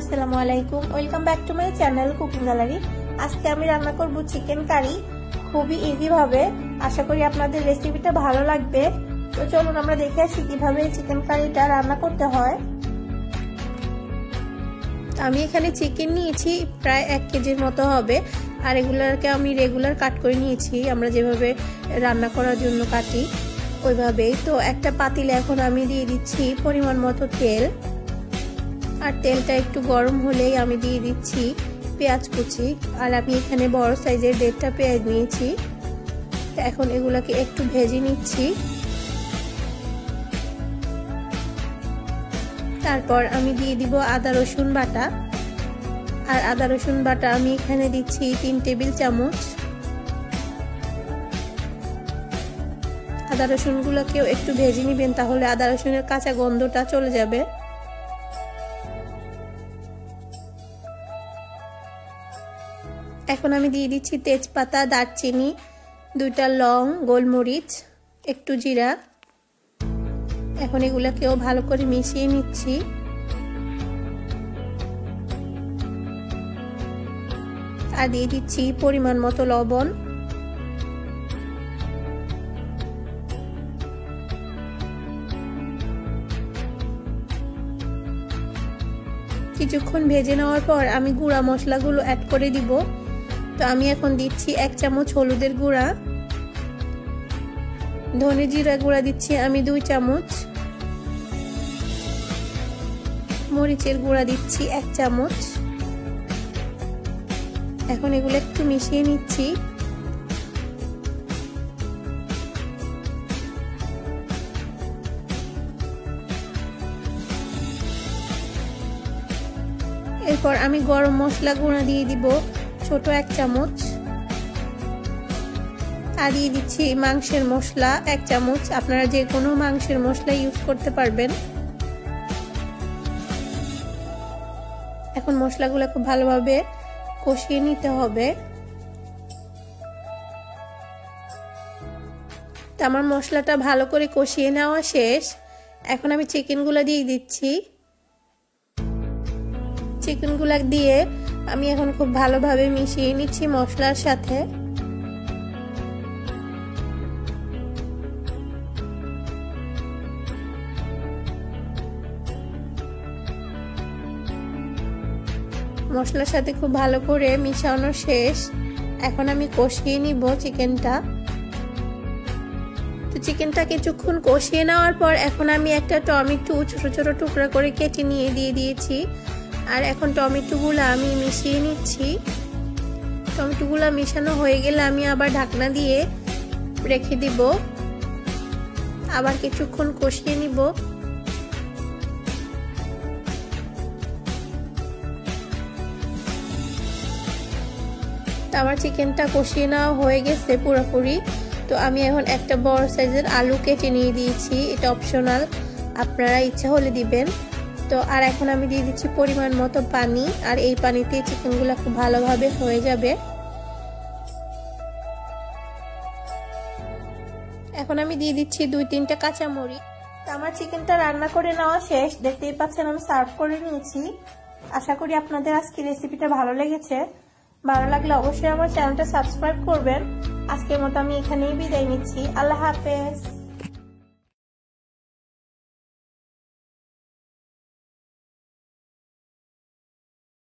আসসালামু আলাইকুম, welcome back to my channel Cooking Gallery. আজকে আমি রান্না করব চিকেন কারি, খুবই ইজি ভাবে। আশা করি আপনাদের রেসিপিটা ভালো লাগবে। তো চলুন আমরা দেখে আসি কিভাবে চিকেন কারিটা রান্না করতে হয়। আমি এখানে চিকেন নিয়েছি প্রায় 1 কেজির মতো হবে, আর এগুলোকে আমি রেগুলার কাট করে নিয়েছি, আমরা যেভাবে রান্না করার জন্য কাটি ওইভাবেই। তো একটা পাতিলে এখন আমি দিয়ে দিচ্ছি পরিমাণ মতো তেল, আর তেলটা একটু গরম হলেই আমি দিয়ে দিচ্ছি পেঁয়াজ কুচি। আর আমি এখানে বড় সাইজের 1.5টা পেঁয়াজ নিয়েছি। এখন এগুলোকে একটু ভেজে নিচ্ছি। তারপর আমি দিয়ে দিব আদা রসুন বাটা, আর আদা রসুন বাটা আমি এখানে দিচ্ছি 3 টেবিল চামচ। আদা রসুনগুলোকেও একটু ভেজে নেবেন, তাহলে আদা রসুনের কাঁচা গন্ধটা চলে যাবে। এখন আমি দিয়ে দিচ্ছি তেজপাতা, দারচিনি, 2টা লং, গোলমরিচ, একটু জিরা। এখন এগুলোকেও ভালো করে মিশিয়ে নিচ্ছি। আর দিয়ে দিচ্ছি পরিমাণ মতো লবণ। কিছুক্ষণ ভেজে নেওয়ার পর আমি গুঁড়া মশলাগুলো অ্যাড করে দিব। তো আমি এখন দিচ্ছি 1 চামচ হলুদের গুঁড়া, ধনে জিরা গুঁড়া দিচ্ছি আমি 2 চামচ, মরিচের গুঁড়া দিচ্ছি 1 চামচ। এখন এগুলো একটু মিশিয়ে নিচ্ছি। এরপর আমি গরম মশলা গুঁড়া দিয়ে দিব ছোট 1 চামচ, আর দিয়ে দিচ্ছি মাংসের মশলা 1 চামচ। আপনারা যে কোনো মাংসের মশলা ইউজ করতে পারবেন। এখন মশলাগুলো খুব ভালোভাবে কষিয়ে নিতে হবে। তো আমার মশলাটা ভালো করে কষিয়ে নেওয়া শেষ। এখন আমি চিকেনগুলো দিয়ে দিচ্ছি। চিকেনগুলো দিয়ে আমি এখন খুব ভালোভাবে মিশিয়ে নিচ্ছি মশলার সাথে। মশলার সাথে খুব ভালো করে মিশানো শেষ। এখন আমি কষিয়ে নিব চিকেনটা। তো চিকেনটা কিছুক্ষণ কষিয়ে নেওয়ার পর এখন আমি একটা টমেটো ছোট ছোট টুকরা করে কেটে নিয়ে দিয়ে দিয়েছি। আর এখন টমেটোগুলো আমি মিশিয়ে নিচ্ছি। টমেটোগুলো মিশানো হয়ে গেলে আমি আবার ঢাকনা দিয়ে রেখে দিব, আবার কিছুক্ষণ কষিয়ে নিব। আমার চিকেনটা কষিয়ে নেওয়া হয়ে গেছে পুরোপুরি। তো আমি এখন একটা বড় সাইজের আলু কেটে নিয়ে দিয়েছি, এটা অপশনাল, আপনারা ইচ্ছা হলে দিবেন। তো আর এখন আমি দিয়ে দিচ্ছি পরিমাণ মতো পানি, আর এই পানিতে চিকেনগুলো খুব ভালোভাবে হয়ে যাবে। এখন আমি দিয়ে দিচ্ছি 2-3টা কাঁচামরিচ। তো আমার চিকেনটা রান্না করে নেওয়া শেষ, দেখতেই পাচ্ছেন আমি সার্ভ করে নিয়েছি। আশা করি আপনাদের আজকে রেসিপিটা ভালো লেগেছে। ভালো লাগলে অবশ্যই আমার চ্যানেলটা সাবস্ক্রাইব করবেন। আজকের মতো আমি এখানেই বিদায় নিচ্ছি। আল্লাহ হাফেজ।